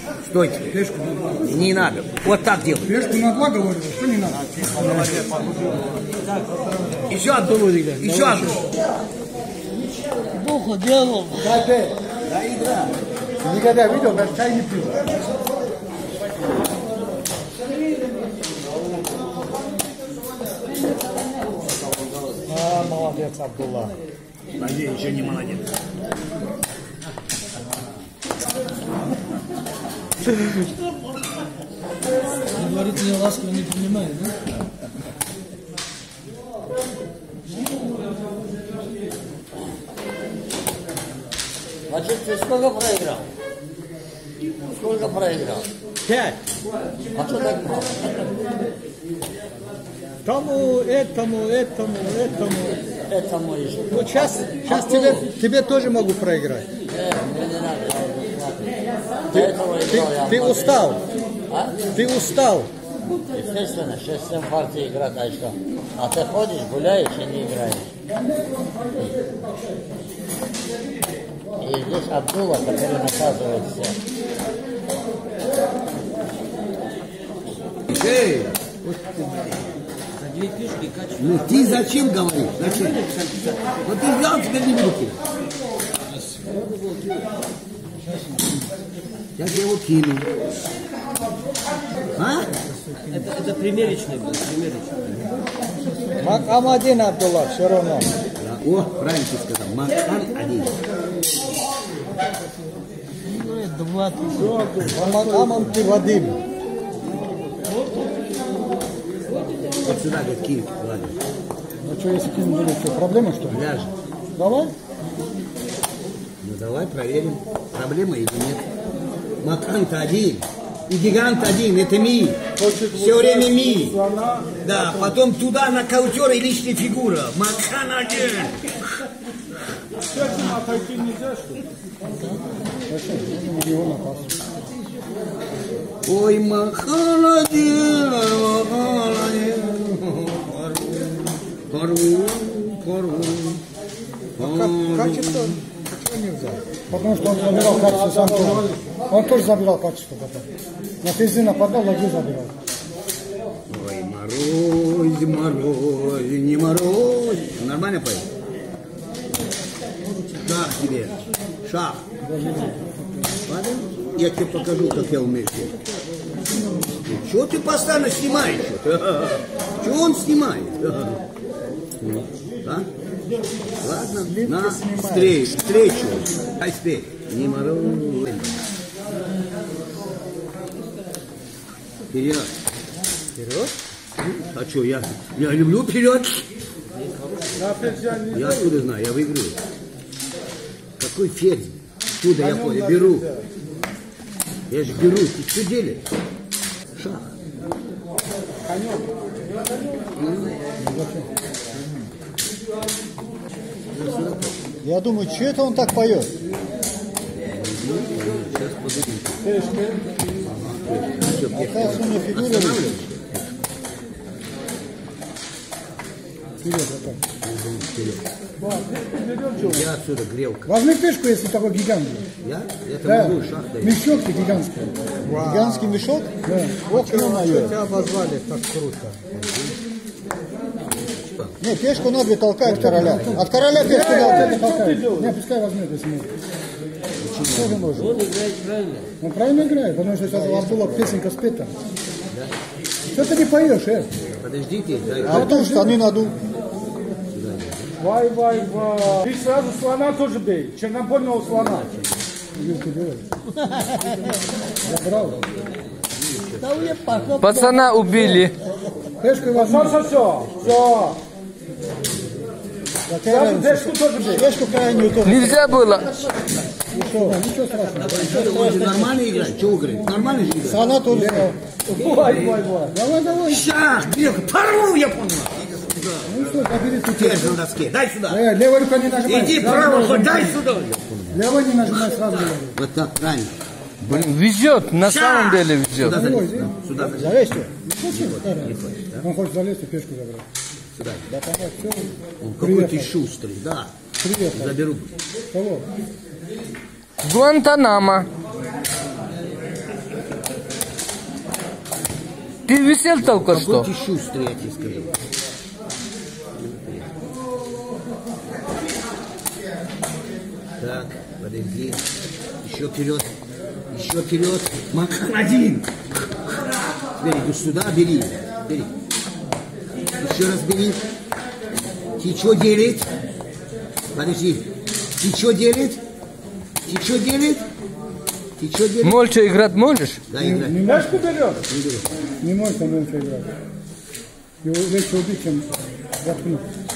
Стойте. Пешку на 2. Не надо. Вот так делай. Пешку на 2 говорю, что не надо? Еще одну. Еще одну. Буху делал. Да, игра. Никогда видел, даже чай не пил. Молодец, Абдулла. Пойди, еще не молодец. Говорит, я ласково не принимаю, да? Значит, ты сколько проиграл? Сколько проиграл? 5. А что так мало? Тому, этому. Этому еще. Ну, сейчас тебе тоже могу проиграть. Мне не надо, я до этого играл я. Ты устал. А? Ты устал. Естественно, 6-7 партий играть, а что? А ты ходишь, гуляешь и не играешь. И здесь Абдулла, который наказывает всех. Эй! Ну ты зачем говоришь? Зачем? Вот ты взял, теперь не буду кидать. Сейчас я его кину. А? Это примерочный был, примерочный. Макам один, Абдулла, все равно. Да. О, правильно ты сказал. Макан один. Ну, 2 тысячи. А Макамом ты Вадим. Вот сюда, говорит, кинь. Ладно. Ну что, если кинем, будет что, проблема что ли? Ляжет. Давай. Ну давай проверим, проблема или нет. Макан-то один. И гигант один, это ми. Все время ми. Да, потом туда на каутер и лишняя фигура. Макан один. Отойти нельзя, что ли? Его наказ. Ой, Махан один, Махан один. Порву. Качество почему не взял? Потому что он забирал качество сам тоже. Он тоже забирал качество потом. На физы нападал, лаги забирал. Ой, мороз, не мороз. Нормально поет? Шах тебе. Шах. Ладно? Я тебе покажу, как я умею. Чего ты постоянно снимаешь? Чего он снимает? Да? Ладно, на встречу. А теперь не мороз. Вперед. Вперед? А что, я люблю вперед. Я откуда знаю, я выиграю. Какой ферзь? Откуда я понял? Беру. Я же беру. Ты что делаешь? Шах. Я думаю, что это он так поет? Сейчас подумаем. Оказывается, у меня фигура лежит. Вперед, Я отсюда грелка. возьми пешку, если такой гигант. Я? Это Да. могу, шах дает. Мешок ты гигантский. Гигантский мешок? Да. Ох, тебя обозвали, так круто. Не, пешку на 2 толкает короля. От короля пешку на 2. Не, пускай возьмет, если может. Тоже может. Он играет правильно. Он правильно играет, потому что сейчас у Абдулла песенка спета. Что ты не поешь, Подождите. А потом штаны надул. Вай. Ты сразу слона тоже бей. Чернобольного слона. Забрал. Да мне пошло. Пацана убили. Пешку возьми. Все. Пешку тоже бей. Пешку крайнюю тоже. Нельзя было. Ничего страшного. Он же нормально играет. Чего говорит? Нормально же играет. Слона тоже. Давай. Давай. Шах, грелка. Порву, я понял. Ну что, побери тут. Держи на доске. Дай сюда. Левой рукой не нажимай. Иди право, хоть дай сюда. Левой не нажимай, сразу говорю. Вот так, правильно. Блин, везет, на самом деле везет. Сюда залезь. Сюда залезь. Залезьте. Не хочешь, да? Он хочет залезть и пешку забрать. Сюда. Да, понятно, все. Он какой ты шустрый, да. Привет. Заберу. Кого? Гуантанамо. Ты висел только что. Будьте шустрые, я тебе скажу. Так, подожди. Еще вперед. Еще вперед. Макан один. Теперь иди сюда, бери. Бери. Еще раз бери. Ты что делает? Подожди. Ты что делает? Ты что делает? Ты что делает? Молча играть можешь? Да, играй. Не можешь поберет? Не может он меньше играть. Его легче убить, чем заткнуть.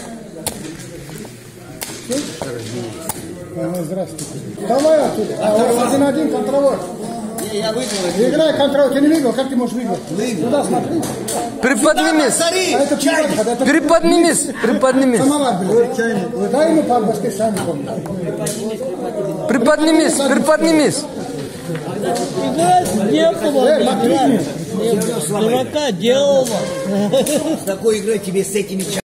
Ага, здравствуйте. Давай оттуда. Один контровой. Я выиграл. Играй контроль. Ты не видел? Как ты можешь выиграть? Выиграл. Сюда смотри. Приподнимись. Смотри, А это чайник. Это Приподнимись. Приподнимись. самовар, блядь. Чайник. Дай ему по башке сами помню. Приподнимись. Приподнимись. Играть некого, играть. Дурака делала. с такой игрой тебе с этими